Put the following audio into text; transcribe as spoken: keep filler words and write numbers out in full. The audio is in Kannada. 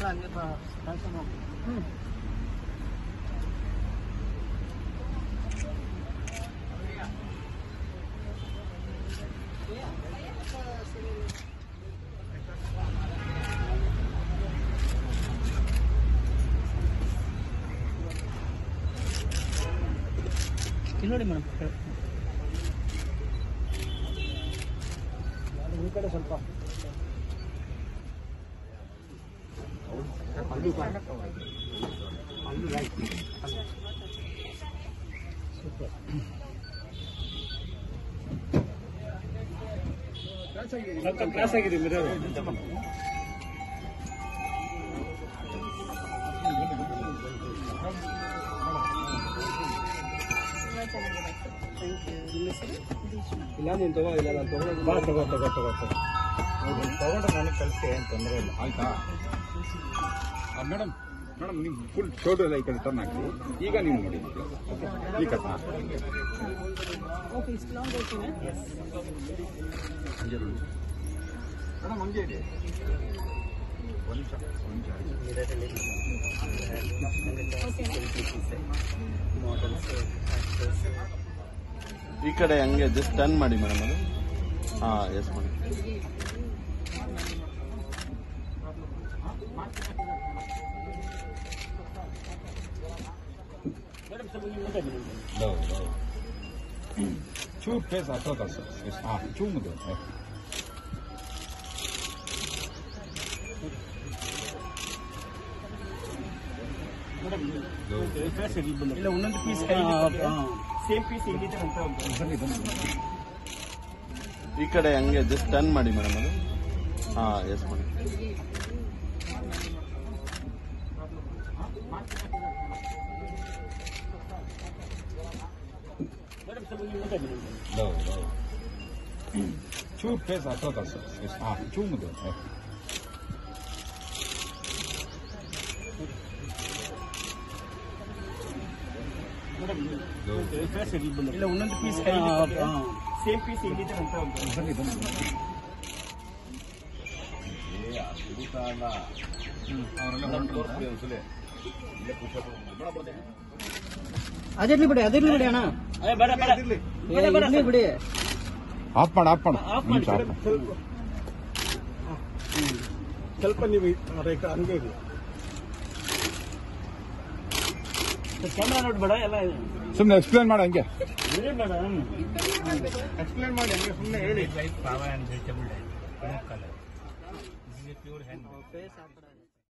ನೋಡಿ ಮೇಡಮ್ ಈ ಕಡೆ ಸ್ವಲ್ಪ ಸೂಪರ್ ಕ್ಲಾಸ್ ಆಗಿದೆ ಮಿರರ್ ಇಲ್ಲ ನೀನು ತಗೋ ಇಲ್ಲ ನಾನು ತಗೊಂಡು ಬಾ ತಗೋ ತಗೋ ತಗೋ ತಗೊಂಡ್ರೆ ನನಗೆ ಕಳಿಸಿ ಏನು ತೊಂದರೆ ಇಲ್ಲ ಆಯ್ತಾ ಮೇಡಮ್ ಮೇಡಮ್ ನೀವು ಫುಲ್ ಟೋಟಲ್ ಈ ಕಡೆ ಟರ್ನ್ ಹಾಕಿ ಈಗ ನೀವು ನೋಡಿ ಈ ಕಡೆ ಮೇಡಮ್ ಹಂಗೆ ಇದೆ ಒಂದು ನಿಮಿಷ ಒಂದು ನಿಮಿಷ ಈ ಕಡೆ ಹಂಗೆ ಜಸ್ಟ್ ಟರ್ನ್ ಮಾಡಿ ಮೇಡಮ್ ಅದು ಹಾಂ ಎಸ್ ಮಾಡಿ ಚೂರು ಫೇಸ್ ಹತ್ತೋದ ಸರ್ ಹಾಂ ಚೂ ಮುದ್ದು ಇಲ್ಲ ಒಂದೊಂದು ಪೀಸ್ ಸೇಮ್ ಪೀಸ್ ಎಲ್ಲಿದೆ ಅಂತ ಬನ್ನಿ ಬನ್ನಿ ಈ ಕಡೆ ಹಂಗೆ ಜಸ್ಟ್ ಟರ್ನ್ ಮಾಡಿ ಮೇಡಮ್ ಅದು ಹಾಂ ಎಸ್ ಮಾಡಿ ಚೂರು ಫೇಸ್ ಹತ್ತೋದ ಸರ್ ಹಾಂ ಚೂ ಮುದ್ದು ಇಲ್ಲ ಒಂದೊಂದು ಪೀಸ್ ಸೇಮ್ ಪೀಸ್ ಎಲ್ಲಿದೆ ಅಂತ ಬನ್ನಿ ಬನ್ನಿ ಅದಿರ್ಲಿ ಬಿಡಿ ಅದಿರ್ಲಿ ಬಿಡಿ ಅಣ್ಣ ಇರ್ಲಿ ಬಿಡಿ ಆಫ್ ಮಾಡಿ ಆಫ್ ಮಾಡಿ ಸ್ವಲ್ಪ ನೀವು ಹಂಗೆ ಇರಿ ಕ್ಯಾಮ್ರಾ ನೋಡ್ಬೇಡ ಎಲ್ಲ ಸುಮ್ಮನೆ ಎಕ್ಸ್ಪ್ಲೇನ್ ಮಾಡಿ ಹಂಗೆ ಮೇಡಮ್ ಎಕ್ಸ್ಪ್ಲೇನ್ ಮಾಡಿ ಹಂಗೆ ಸುಮ್ಮನೆ ಹೇಳಿ ಲೈಕ್ ಪಾವ and vegetable dye colour pure hand